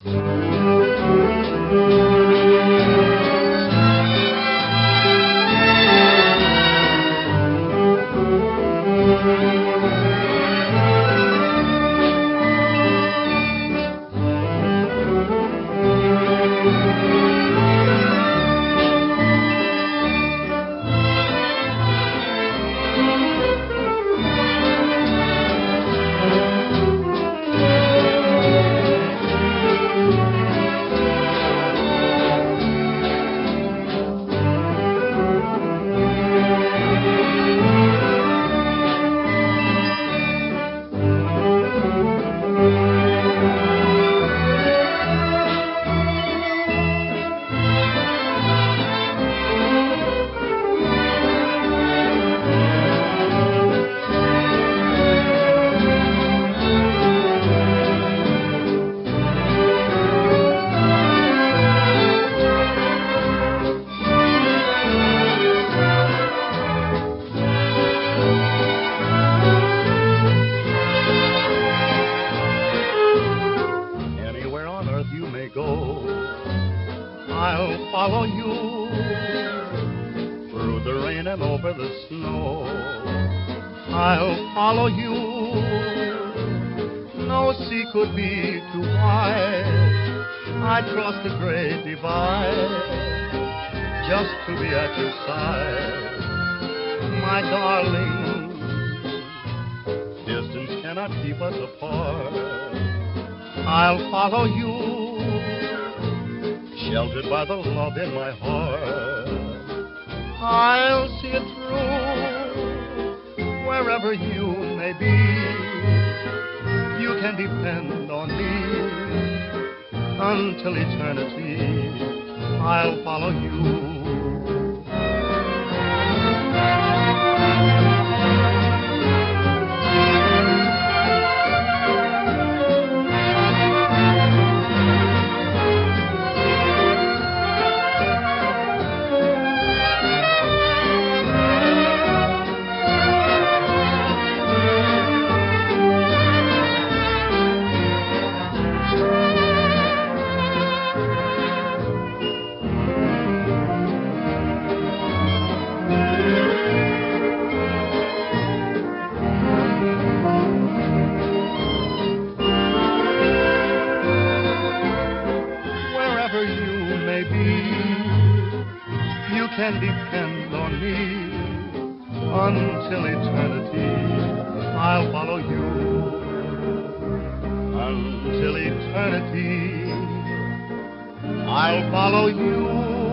follow you through the rain and over the snow. I'll follow you. No sea could be too wide. I'd cross the great divide just to be at your side, my darling. Distance cannot keep us apart. I'll follow you, sheltered by the love in my heart. I'll see it through, wherever you may be. You can depend on me until eternity. I'll follow you. You can depend on me until eternity. I'll follow you until eternity. I'll follow you.